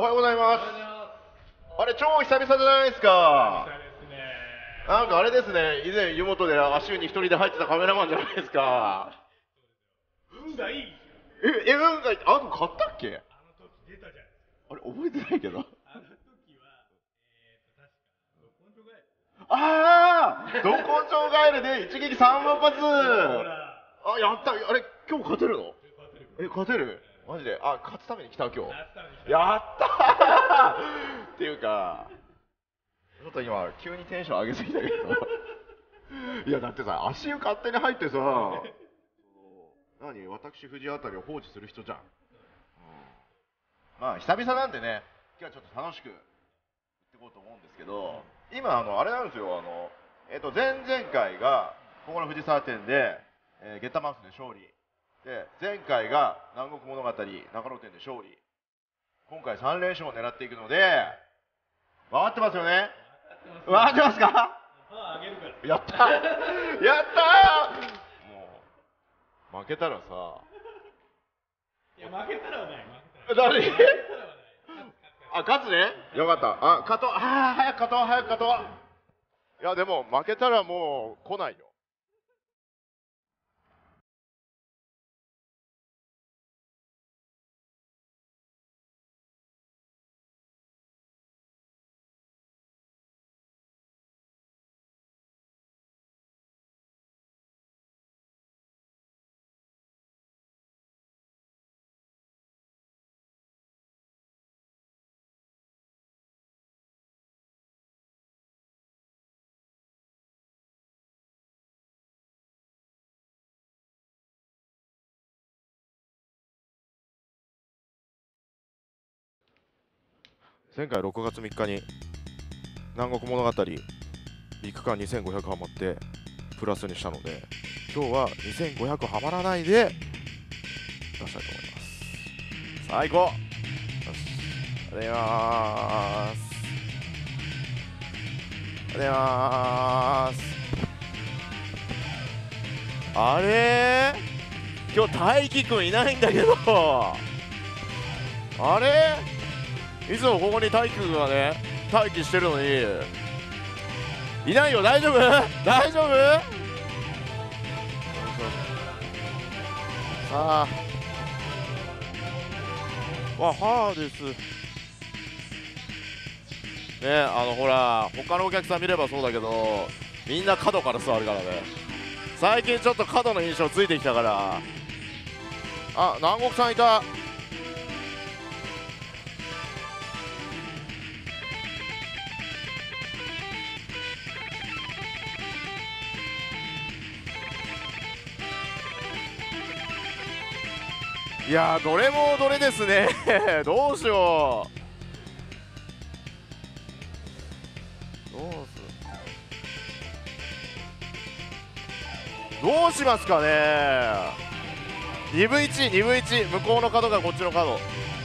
おはようございます。あれ、超久々じゃないですか。なんかあれですね、以前湯本で足湯に一人で入ってたカメラマンじゃないですか。 運がいい。 運がいい。あの買ったっけ？ あの時出たじゃないですか。 あれ覚えてないけど。 あの時は確かど根性ガエル。 ああ、ど根性ガエルで一撃3万発。 ほら。 あ、やった。あれ今日勝てるの？勝てる？マジで？あ、勝つために来た今日。やったーっていうか、ちょっと今急にテンション上げすぎたけど。いやだってさ、足湯勝手に入ってさ、何、私藤あたりを放置する人じゃん。まあ久々なんでね、今日はちょっと楽しく行っていこうと思うんですけど、今あれなんですよ、前々回がここの藤沢店で、ゲッタマウスで勝利で、前回が南国物語中野店で勝利、今回3連勝を狙っていくので、分かってますよね？分かってますか？やったやったー。もう負けたらさ、 いや負けたらはない。 何？あ、勝つね。よかった。あ、勝とう。あ、早く勝とう、早く勝とう。いやでも負けたらもう来ないよ。前回6月3日に南国物語陸間2500ハマってプラスにしたので、今日は2500ハマらないで出したいと思います。さあ行こう。よし、ありがとうございます。ありがとうございます。あれー、今日大輝くんいないんだけど、あれ、いつもここに大輝くんがね待機してるのにいないよ。大丈夫？大丈夫？さあ、わ、はーですね。ほら他のお客さん見ればそうだけど、みんな角から座るからね。最近ちょっと角の印象ついてきたから。あ、南国さんいた。いやー、どれもどれですね。どうしよう。どうしますかね。2分1、2分1、向こうの角がこっちの角。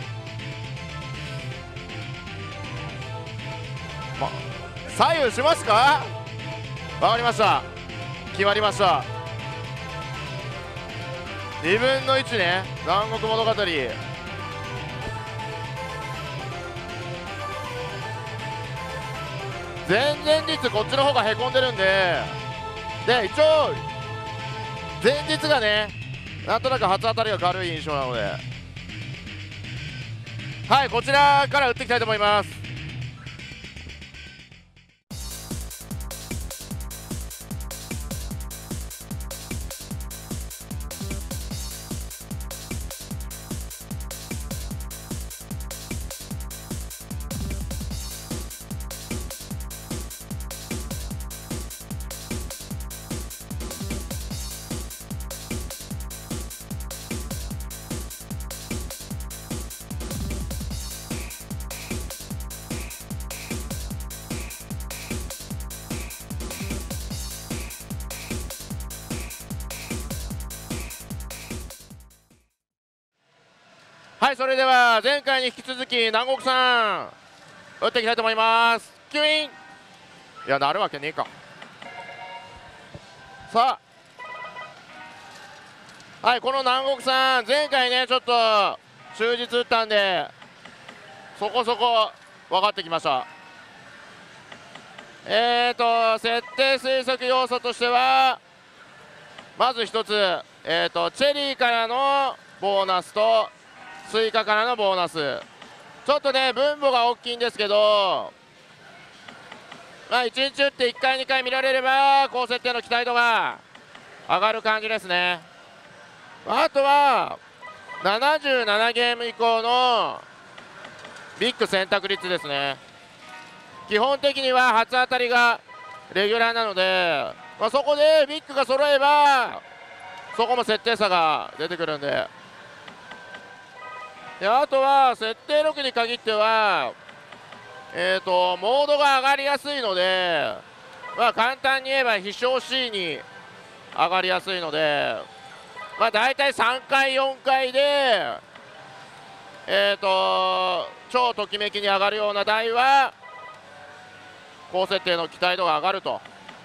左右しますか？わかりました。決まりました。2分の1ね、南国物語。前々日こっちの方がへこんでるんで、一応前日がね、なんとなく初当たりが軽い印象なので、はい、こちらから打っていきたいと思います。はい、それでは前回に引き続き南国さん打っていきたいと思います。キュイン。いや、なるわけねえか。さあ、はい、この南国さん前回ねちょっと終日打ったんで、 そこそこ分かってきました。設定推測要素としては、まず一つ、チェリーからのボーナスとスイカからのボーナス、ちょっとね分母が大きいんですけど、まあ1日打って1回2回見られれば高設定の期待度が上がる感じですね。あとは77ゲーム以降のビッグ選択率ですね。基本的には初当たりがレギュラーなので、まあ、そこでビッグが揃えばそこも設定差が出てくるんで、あとは設定6に限ってはモードが上がりやすいので、まあ、簡単に言えば非常 C に上がりやすいので、まあ、大体3回4回で超ときめきに上がるような台は高設定の期待度が上がると。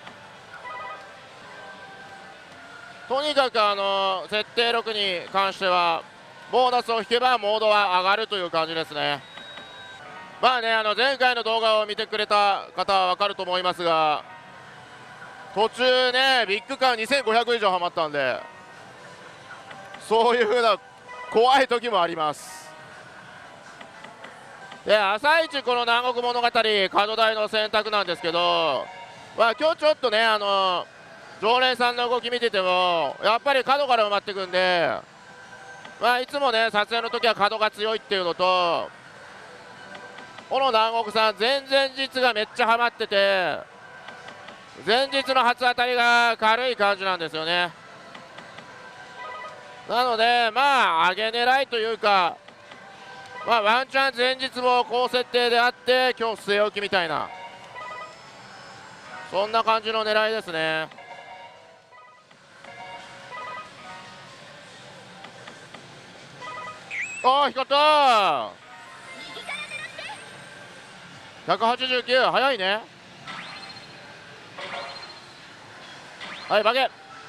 とにかく設定6に関してはボーナスを引けばモードは上がるという感じですね。まあね、前回の動画を見てくれた方は分かると思いますが、途中ねビッグカー2500以上ハマったんで、そういう風な怖い時もあります。で、朝一この南国物語角台の選択なんですけど、まあ、今日ちょっとね常連さんの動き見ててもやっぱり角から埋まってくんで、まあ、いつもね撮影の時は角が強いっていうのと、この南国さん前々日がめっちゃハマってて、前日の初当たりが軽い感じなんですよね。なのでまあ上げ狙いというか、まあ、ワンチャン前日も高設定であって今日据え置きみたいな、そんな感じの狙いですね。ああ光った。189早いね。はい負け。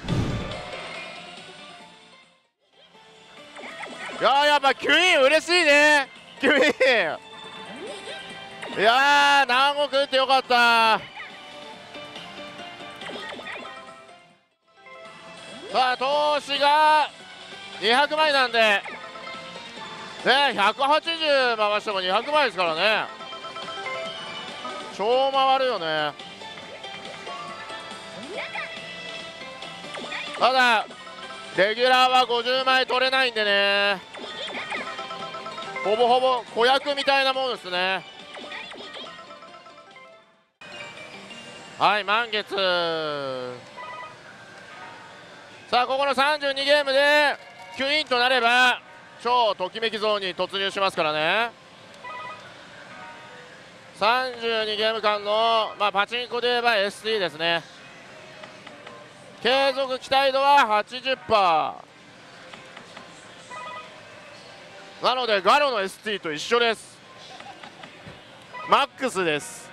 いやーやっぱキュイン嬉しいね。キュインいやー南国打ってよかった。さあ投資が200枚なんでね、180回しても200枚ですからね、超回るよね。ただレギュラーは50枚取れないんでね、ほぼほぼ子役みたいなもんですね。はい満月。さあここの32ゲームでキュインとなれば超ときめきゾーンに突入しますからね。32ゲーム間の、まあ、パチンコで言えば ST ですね。継続期待度は 80%なのでガロの ST と一緒です。マックスです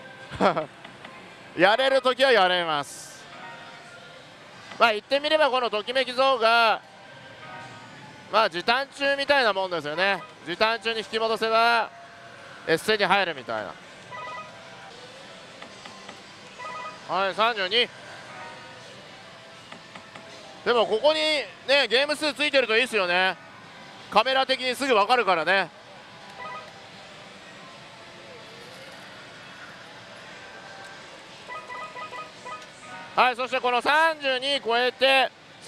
やれるときはやれます。まあ言ってみればこのときめきゾーンがまあ時短中みたいなもんですよね。時短中に引き戻せばエッセに入るみたいな。はい32。でもここにねゲーム数ついてるといいですよね。カメラ的にすぐ分かるからね。はいそしてこの32超えて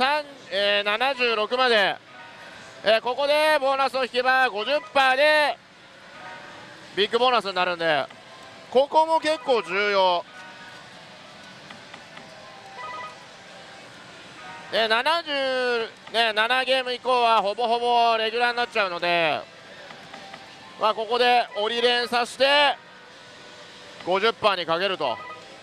76まで、ここでボーナスを引けば 50% でビッグボーナスになるんで、ここも結構重要で、77ゲーム以降はほぼほぼレギュラーになっちゃうので、まあ、ここで折り連させて 50% にかけると。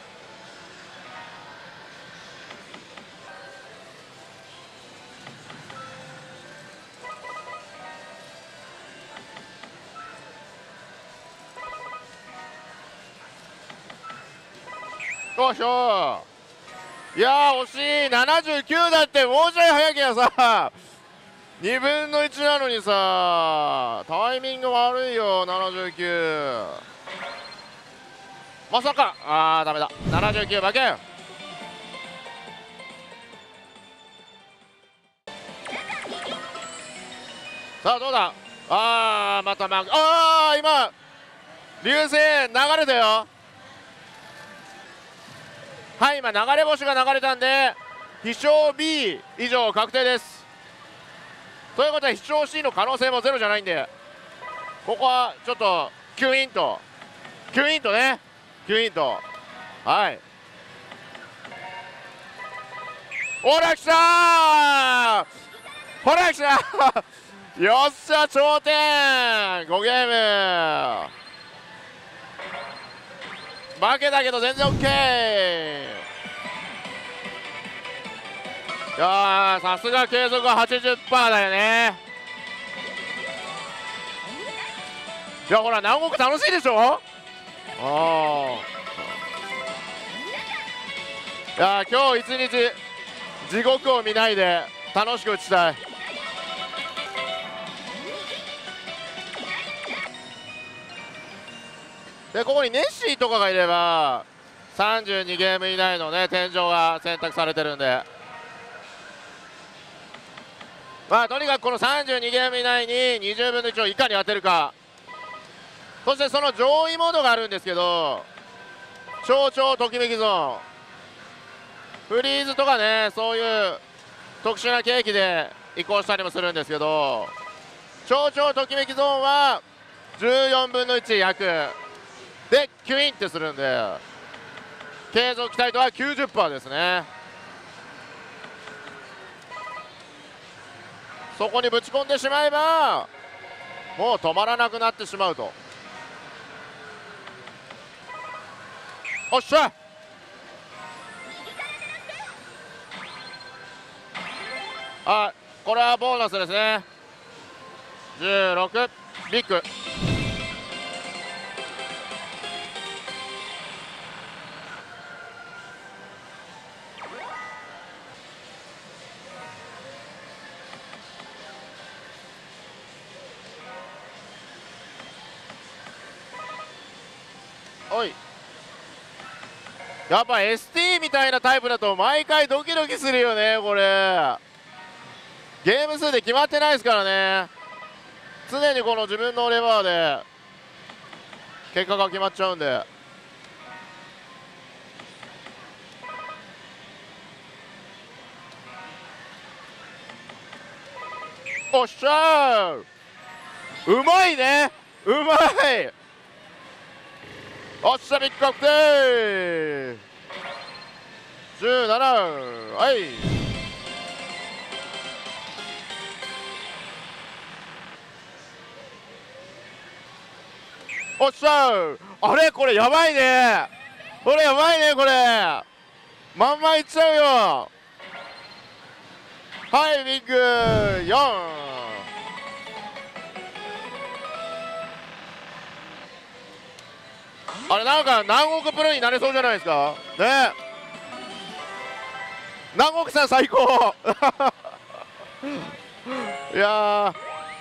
よいしょ。いやー惜しい。79だってもうちょい早けやさ 2分の1なのにさ、タイミング悪いよ。79、まさか。ダメだ。79負け。さあどうだ。また今流星流れたよ。はい、今流れ星が流れたんで飛翔 B 以上確定です。ということは飛翔 C の可能性もゼロじゃないんで、ここはちょっとキュインとね、キュインと。はい、ほら来たー、ほら来たーよっしゃ頂点。5ゲーム負けたけど全然 OK。 いやー、さすが継続は 80% だよね。いやほら南国楽しいでしょ。いや今日一日地獄を見ないで楽しく打ちたい。でここにネッシーとかがいれば32ゲーム以内のね天井が選択されてるんで、まあとにかくこの32ゲーム以内に20分の1をいかに当てるか。そしてその上位モードがあるんですけど、超ときめきゾーン、フリーズとかね、そういう特殊なケーキで移行したりもするんですけど、超ときめきゾーンは14分の1約でキュインってするんで、継続期待度は 90% ですね。そこにぶち込んでしまえばもう止まらなくなってしまうと。おっしゃ、これはボーナスですね。16ビッグ。おい、やっぱ ST みたいなタイプだと毎回ドキドキするよね。これゲーム数で決まってないですからね。常にこの自分のレバーで結果が決まっちゃうんで。おっしゃー、うまいね、うまい。おっしゃ、ビッグ確定。17、はい。おっしゃー、あれこれやばいね、これやばいね、これまんまいっちゃうよ。はい、ビッグ4。あれなんか南国プロになれそうじゃないですかね。南国さん最高いや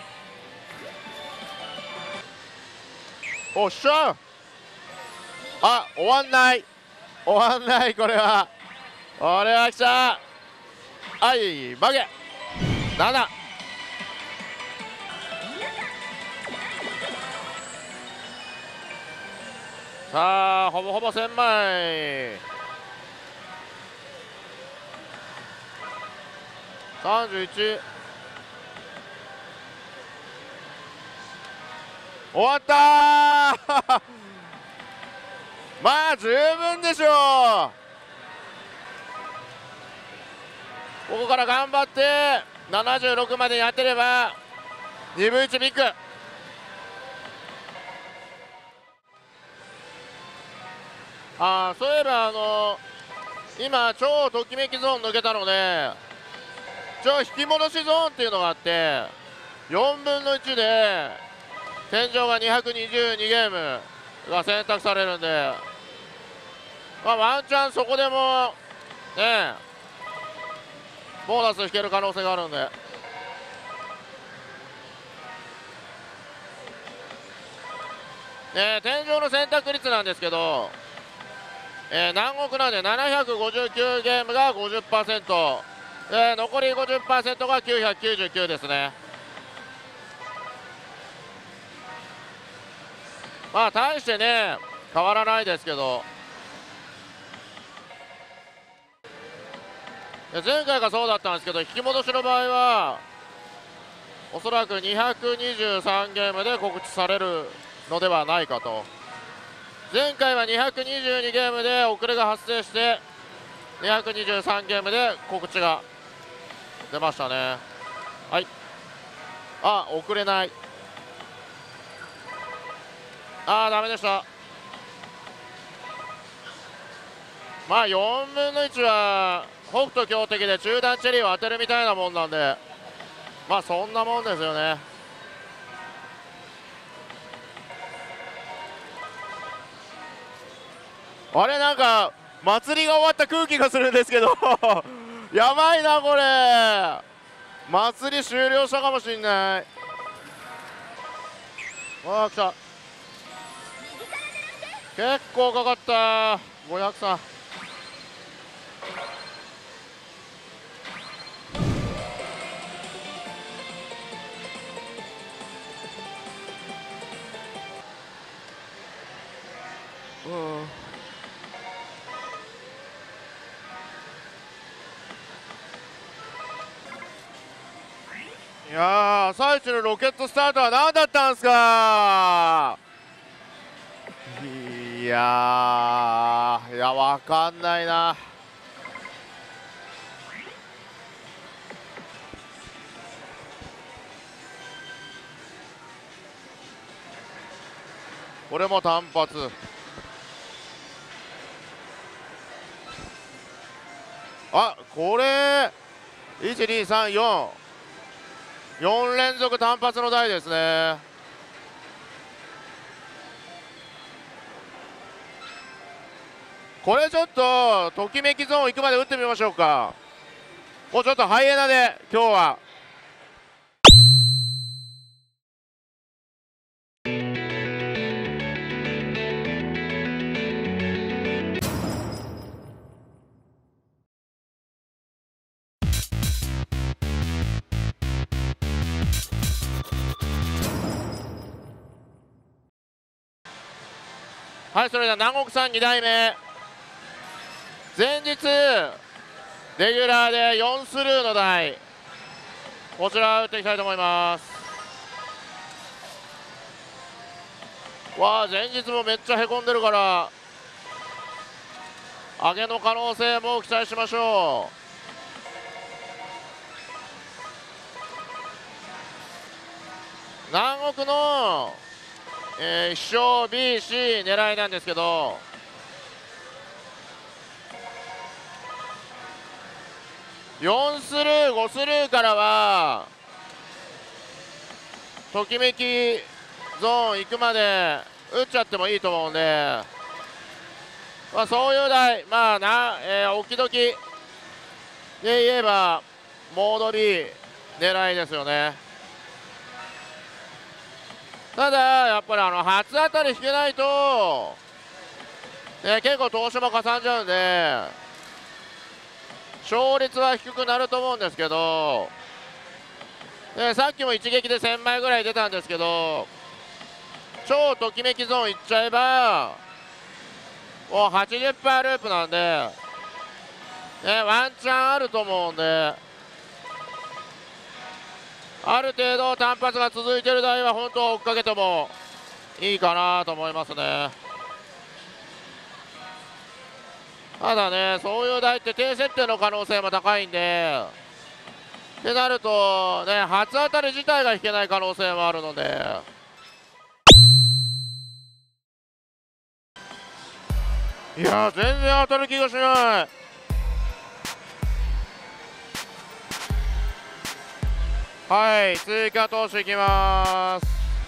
おっしゃ、終わんない、終わんない。これは来た。はい負け7。さあほぼほぼ1000枚。31。終わったーまあ十分でしょう。ここから頑張って76までやってれば2分1ビッグ。そういえば今超ときめきゾーン抜けたので超引き戻しゾーンっていうのがあって4分の1で天井が222ゲームが選択されるんで、まあ、ワンチャンそこでもねボーナス引ける可能性があるんで、 天井の選択率なんですけど、南国なんで759ゲームが 50%、残り 50% が999ですね。まあ大してね変わらないですけど、前回がそうだったんですけど、引き戻しの場合はおそらく223ゲームで告知されるのではないかと。前回は222ゲームで遅れが発生して223ゲームで告知が出ましたね。はい、あ、遅れない、ダメでした。まあ4分の1は北斗強敵で中段チェリーを当てるみたいなもんなんで、まあそんなもんですよね。あれ、なんか祭りが終わった空気がするんですけどやばいなこれ、祭り終了したかもしんない。来た、結構かかった、503。いやー、朝一のロケットスタートは何だったんすか。いやわかんないな。これも単発。これ12344連続単発の台ですね。これちょっとときめきゾーン行くまで打ってみましょうか。もうちょっとハイエナで今日は。はい、それでは南国さん2代目、前日レギュラーで4スルーの台、こちら打っていきたいと思います。前日もめっちゃへこんでるから上げの可能性も期待しましょう。南国の1勝 BC 狙いなんですけど、4スルー5スルーからはときめきゾーン行くまで打っちゃってもいいと思うんで、そういう台、置き時で言えばモード B 狙いですよね。ただやっぱり初当たり引けないと、結構投資もかさんじゃうんで勝率は低くなると思うんですけど、さっきも一撃で1000枚ぐらい出たんですけど、超ときめきゾーンいっちゃえばもう 80% ループなんで、ワンチャンあると思うんで、ある程度単発が続いてる台は本当追っかけてもいいかなと思いますね。ただね、そういう台って低設定の可能性も高いんで、ってなるとね、初当たり自体が引けない可能性もあるので、いや全然当たる気がしない。はい、追加投資いきます。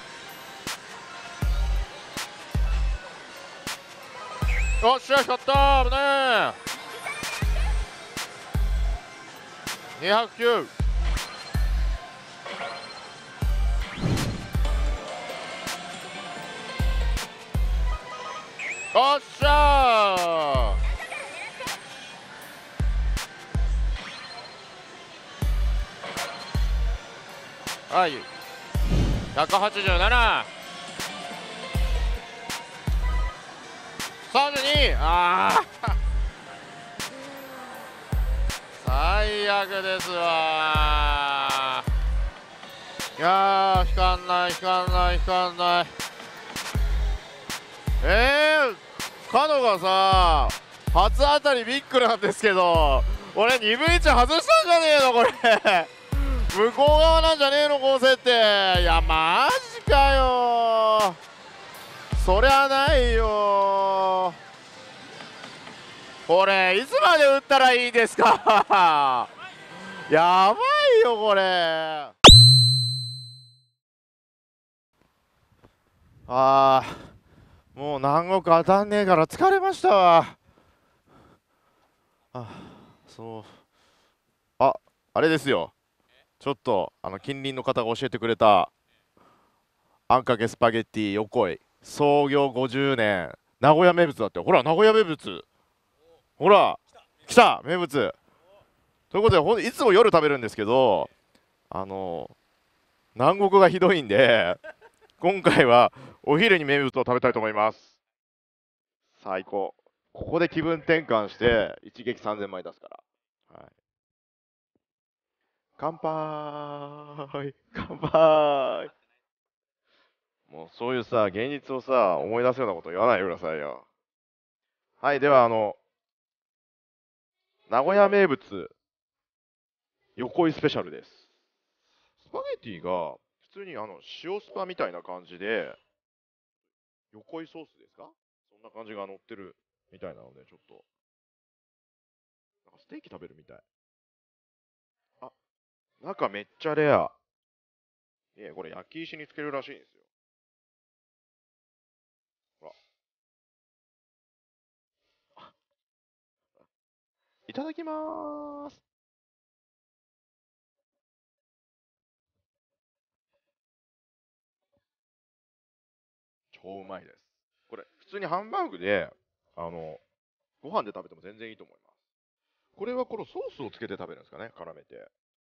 よっしゃ、光った、危ねえ。209。 よっしゃー。はい、187、32、ああ最悪ですわー。いやー、引かんない引かんない引かんない。角がさ初当たりビッグなんですけど、俺2分1外したんじゃねえのこれ向こう側なんじゃねえの高設定。いやマジかよ、そりゃないよ。これいつまで打ったらいいですかやばいよこれ。あーもう南国当たんねえから疲れましたわ。あれですよ、ちょっと近隣の方が教えてくれたあんかけスパゲッティ横井創業50年名古屋名物だって。ほら名古屋名物、ほら来た名物ということで、いつも夜食べるんですけど南国がひどいんで今回はお昼に名物を食べたいと思います。最高。ここで気分転換して一撃3000枚出すから、はい、乾杯乾杯。もうそういうさ現実をさ思い出すようなこと言わないでくださいよ。はい、では名古屋名物横井スペシャルです。スパゲティが普通に塩スパみたいな感じで、横井ソースですか、そんな感じが乗ってるみたいなので、ちょっとなんかステーキ食べるみたい。あ、中めっちゃレア。これ焼き石につけるらしいんですよ。ほら、いただきまーす。超うまいです。これ普通にハンバーグでご飯で食べても全然いいと思います。これはこのソースをつけて食べるんですかね、絡めて。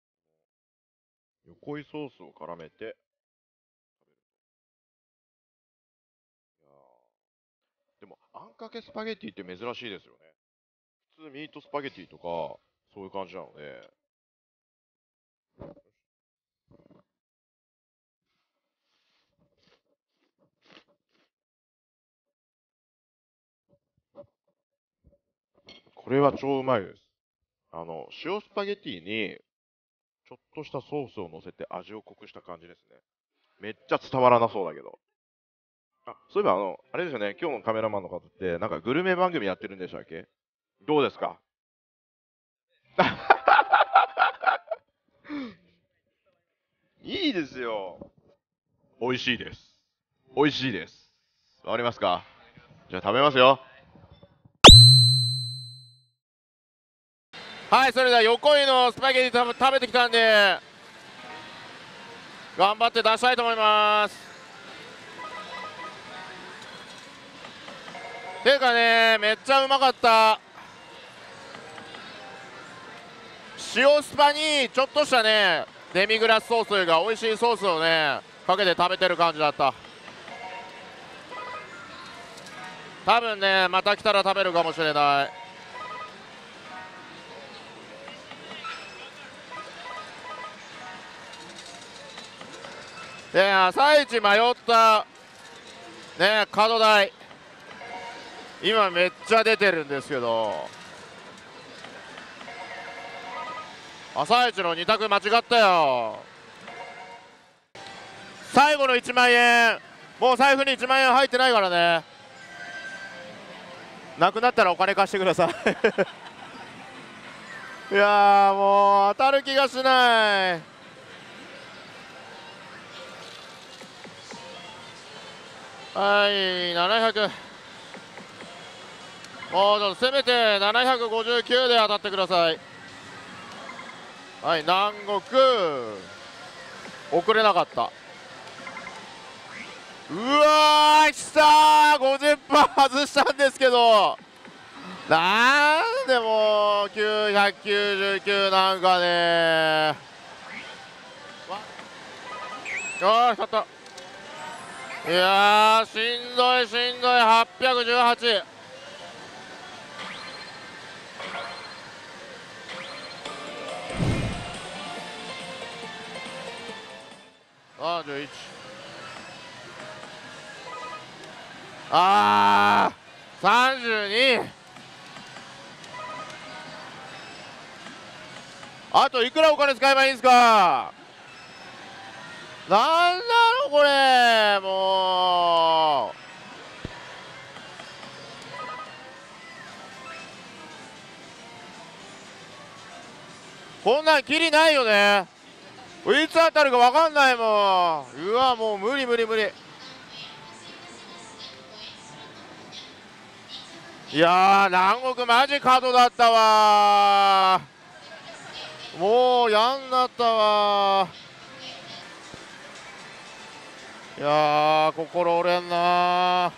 横井ソースを絡めて食べる。いやでもあんかけスパゲッティって珍しいですよね。普通ミートスパゲッティとかそういう感じなので。これは超うまいです。塩スパゲッティにちょっとしたソースを乗せて味を濃くした感じですね。めっちゃ伝わらなそうだけど。そういえばあれですよね、今日のカメラマンの方ってなんかグルメ番組やってるんでしたっけ？どうですか？いいですよ。美味しいです。美味しいです。わかりますか？じゃあ食べますよ。はい、それでは横井のスパゲティ食べてきたんで頑張って出したいと思います。ていうかね、めっちゃうまかった。塩スパにちょっとしたねデミグラスソースが美味しいソースをねかけて食べてる感じだった。多分ねまた来たら食べるかもしれない。で朝一迷ったね角台今めっちゃ出てるんですけど、朝一の2択間違ったよ。最後の1万円、もう財布に1万円入ってないからね。なくなったらお金貸してくださいいやーもう当たる気がしない。はい700、もうちょっとせめて759で当たってください。はい、南国遅れなかった。うわー、きたー、50 90% 外したんですけど、なんでもう999なんかね。ああ勝った。いやーしんどいしんどい。818。31。あー32。あといくらお金使えばいいんですか。なんなのこれもう。こんなんキリないよね。いつ当たるか分かんないもん。うわもう無理無理無理。いやー南国マジ角だったわ。もうやんなったわ。いやー心折れんな。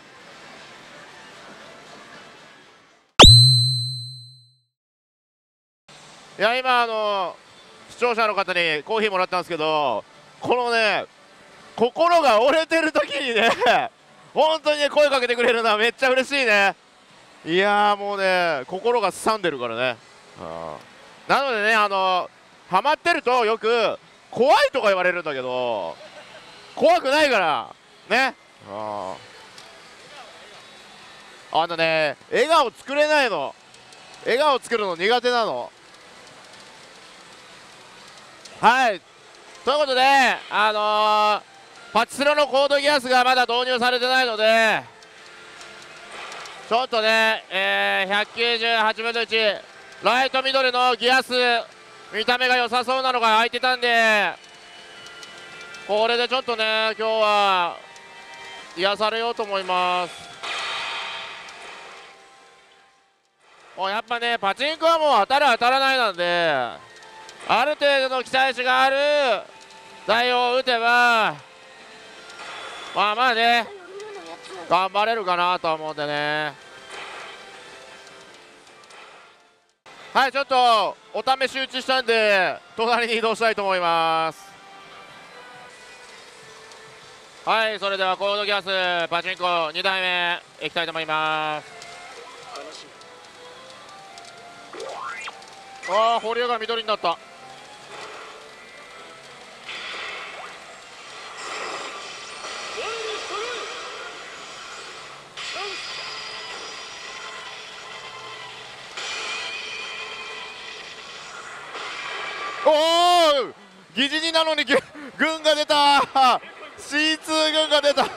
いや今視聴者の方にコーヒーもらったんですけど、このね心が折れてる時にね本当にね声かけてくれるのはめっちゃ嬉しいね。いやーもうね心がすさんでるからね。なのでねハマってるとよく怖いとか言われるんだけど、怖くないからね。笑顔作れないの。笑顔作るの苦手なの。はい、ということでパチスロのコードギアスがまだ導入されてないので、ちょっとね、198分の1ライトミドルのギアス見た目が良さそうなのが空いてたんで、これでちょっとね今日は癒されようと思います。やっぱねパチンコはもう当たる当たらないなんで、ある程度の期待値がある台を打てばまあね頑張れるかなと思うんでね。はい、ちょっとお試し打ちしたんで隣に移動したいと思います。はい、それではコードギアスパチンコ2台目いきたいと思います。ああ堀江が緑になった。おお疑似になのに軍が出た。 C2 軍が出た。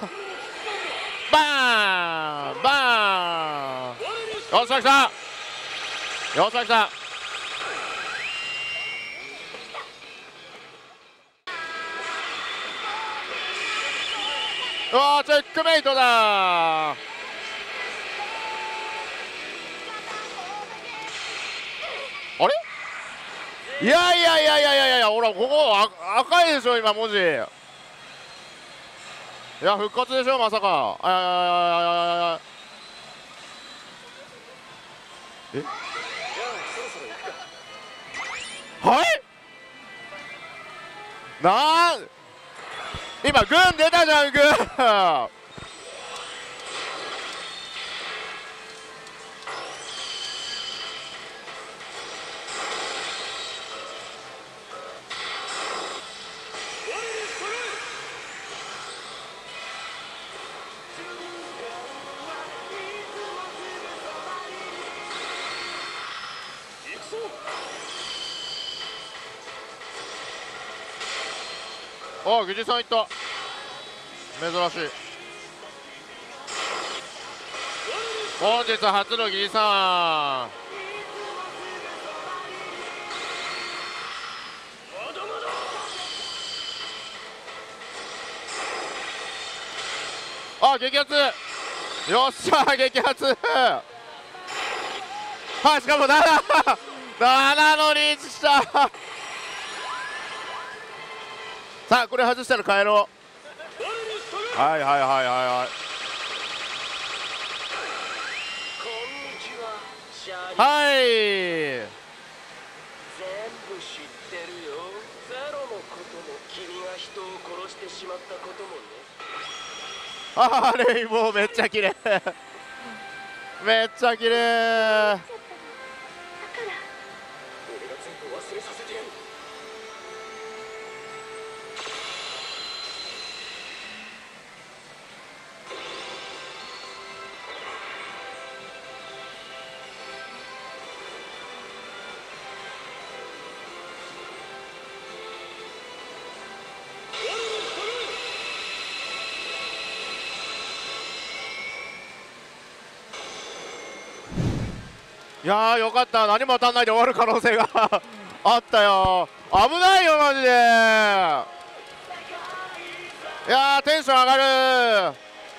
バーンバーン。よっしゃ来たよっしゃ来た。うわーチェックメイトだ。あれいやいやいやいやいやいや、ほらここ赤いでしょ今文字。いや復活でしょまさか。はい今軍出たじゃん軍。あ、疑似さんいった。珍しい。本日初の疑似さん。あ、激アツ。よっしゃ激アツ。はい、しかも7のリーチした。さあこれ外したら帰ろう。はいはいはいはいはい。 はい。 全部知ってるよ。ゼロのことも君が人を殺してしまったこともね。 あー、レインボーめっちゃ綺麗。めっちゃ綺麗。 俺が全部忘れさせてやる。 いやーよかった、何も当たんないで終わる可能性があったよ。危ないよマジで。いやーテンション上がる。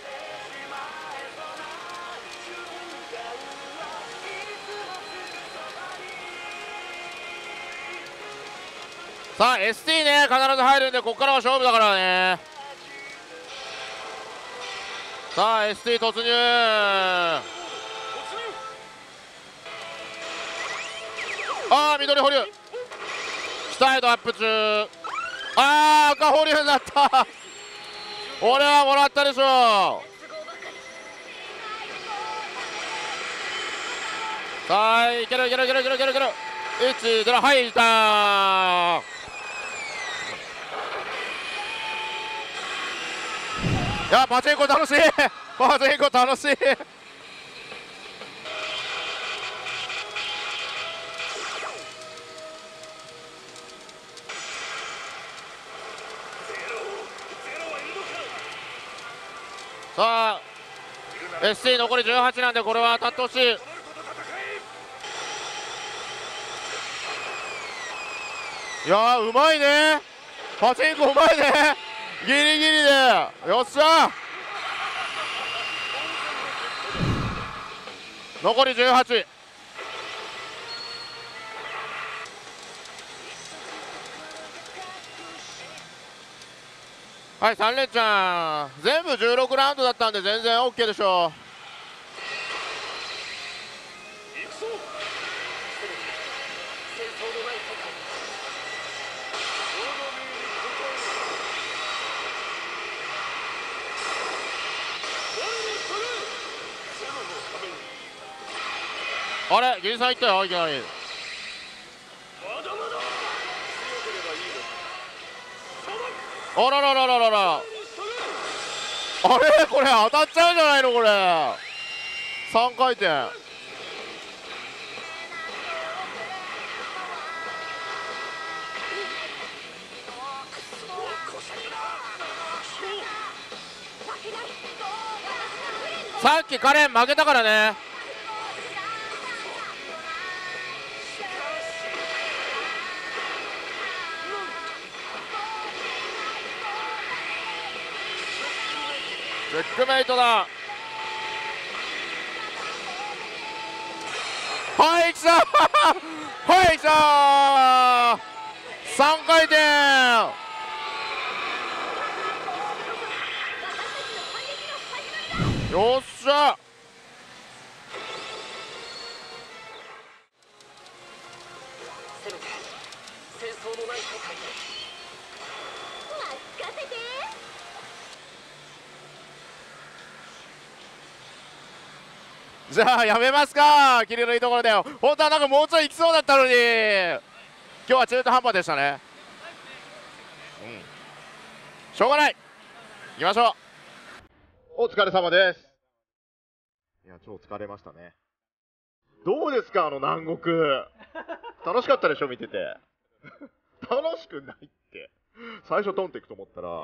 さあ ST ね必ず入るんで、ここからは勝負だからね。さあ ST 突入。ああ緑保留、下へとアップ中。ああ赤保留になった。俺はもらったでしょう。さあいけるいけるいけるいけるいけるいける。1ゼロ入った。いやパチンコ楽しい。パチンコ楽しい。さあ SC 残り18なんで、これは当たってほしい。いやーうまいね、パチンコうまいね。ギリギリでよっしゃ。残り18。はい、3連チャン全部16ラウンドだったんで全然 OK でしょう。あれギリさんいったよいきなり。あらららららら、あれこれ当たっちゃうんじゃないのこれ。3回転。さっきカレン負けたからね。チェックメイトだ。はい来たはい来た3回転。よっしゃ。 せめて戦争のない世界で任せて。 じゃあやめますか、キリのいいところだよ。本当はなんかもうちょい行きそうだったのに、今日は中途半端でしたね。しょうがない、行きましょう。 お疲れ様です。いや超疲れましたね。どうですか南国。楽しかったでしょ見てて。楽しくないって。最初トンっていくと思ったら、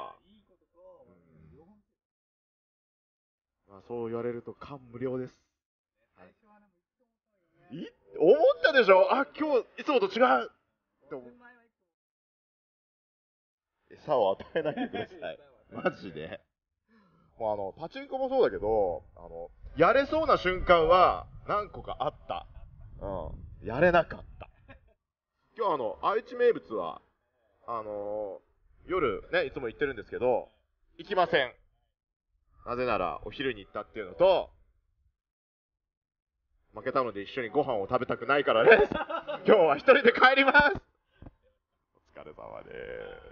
まあ、そう言われると感無量です。思ったでしょ。あ今日いつもと違うって思う。餌を与えないでください。マジで。もうパチンコもそうだけど、やれそうな瞬間は何個かあった。やれなかった。今日愛知名物は、夜ね、いつも行ってるんですけど、行きません。なぜなら、お昼に行ったっていうのと、 負けたので一緒にご飯を食べたくないからです。今日は一人で帰ります。お疲れ様です。